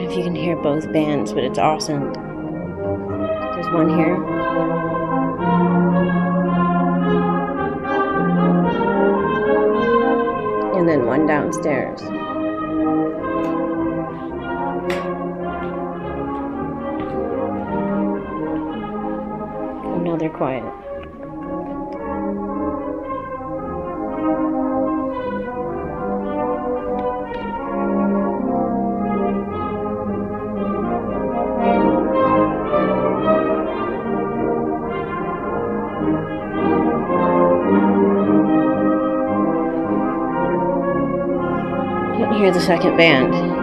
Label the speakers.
Speaker 1: know if you can hear both bands, but it's awesome. There's one here. And then one downstairs. Oh, now they're quiet. Hear the second band.